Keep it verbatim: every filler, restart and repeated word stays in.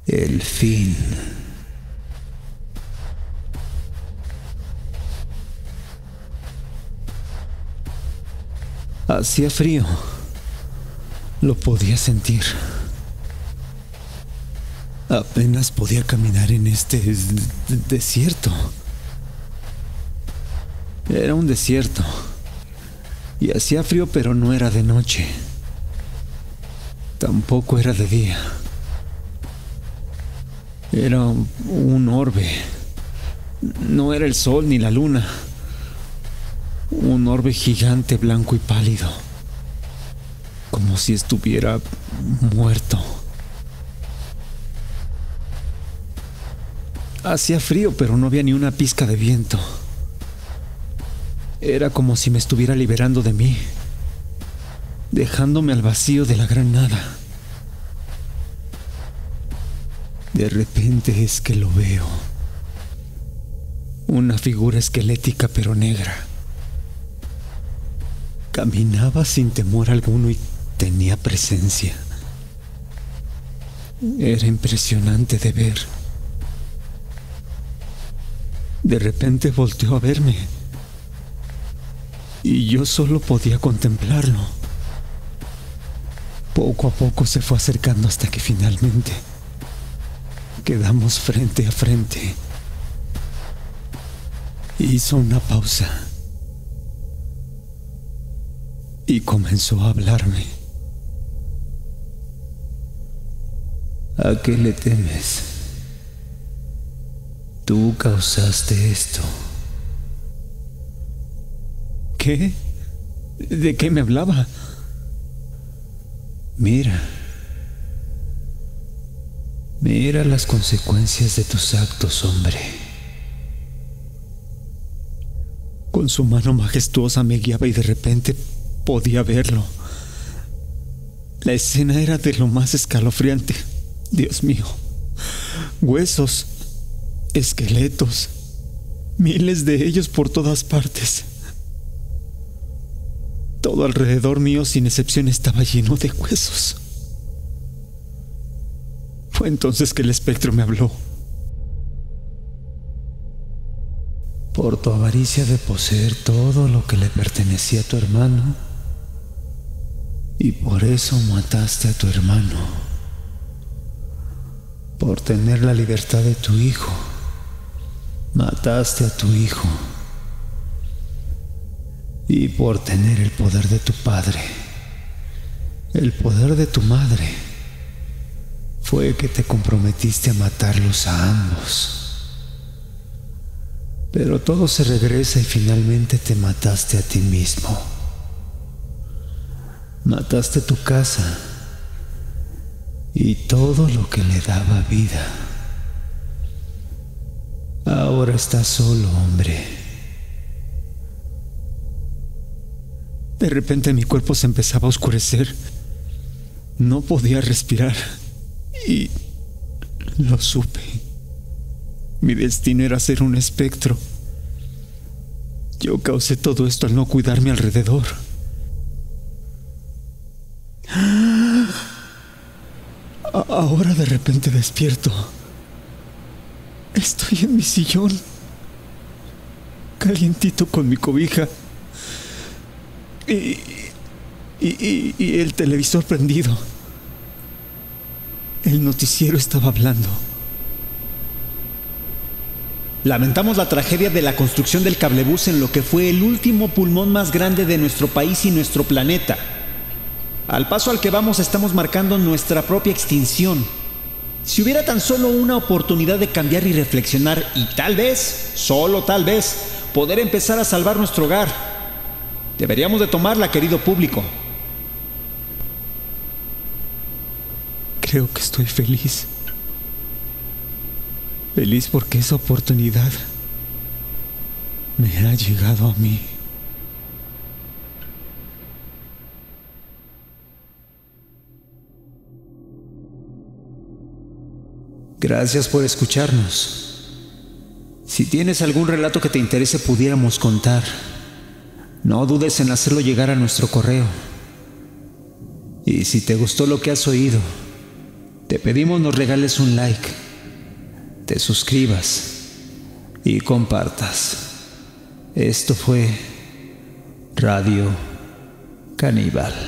El fin. Hacía frío. Lo podía sentir. Apenas podía caminar en este desierto. Era un desierto. Y hacía frío, pero no era de noche. Tampoco era de día. Era un orbe. No era el sol ni la luna. Un orbe gigante, blanco y pálido. Como si estuviera muerto. Hacía frío, pero no había ni una pizca de viento. Era como si me estuviera liberando de mí, dejándome al vacío de la gran nada. De repente es que lo veo. Una figura esquelética pero negra. Caminaba sin temor alguno y tenía presencia. Era impresionante de ver. De repente volteó a verme. Y yo solo podía contemplarlo. Poco a poco se fue acercando hasta que finalmente quedamos frente a frente. Hizo una pausa y comenzó a hablarme. ¿A qué le temes? Tú causaste esto. ¿Qué? ¿De qué me hablaba? Mira. Mira las consecuencias de tus actos, hombre. Con su mano majestuosa me guiaba y de repente podía verlo. La escena era de lo más escalofriante. Dios mío. Huesos, esqueletos, miles de ellos por todas partes. Todo alrededor mío, sin excepción, estaba lleno de huesos. Fue entonces que el espectro me habló. Por tu avaricia de poseer todo lo que le pertenecía a tu hermano, y por eso mataste a tu hermano. Por tener la libertad de tu hijo, mataste a tu hijo. Y por tener el poder de tu padre, el poder de tu madre, fue que te comprometiste a matarlos a ambos. Pero todo se regresa y finalmente te mataste a ti mismo. Mataste tu casa y todo lo que le daba vida. Ahora estás solo, hombre. De repente mi cuerpo se empezaba a oscurecer. No podía respirar. Y lo supe. Mi destino era ser un espectro. Yo causé todo esto al no cuidar mi alrededor. Ahora de repente despierto. Estoy en mi sillón, calientito con mi cobija. Y, y, y, y el televisor prendido. El noticiero estaba hablando. Lamentamos la tragedia de la construcción del cablebús en lo que fue el último pulmón más grande de nuestro país y nuestro planeta. Al paso al que vamos estamos marcando nuestra propia extinción. Si hubiera tan solo una oportunidad de cambiar y reflexionar y tal vez, solo tal vez, poder empezar a salvar nuestro hogar, deberíamos de tomarla, querido público. Creo que estoy feliz. Feliz porque esa oportunidad me ha llegado a mí. Gracias por escucharnos. Si tienes algún relato que te interese pudiéramos contar, no dudes en hacerlo llegar a nuestro correo. Y si te gustó lo que has oído, Te pedimos nos regales un like, te suscribas y compartas. Esto fue Radio Caníbal.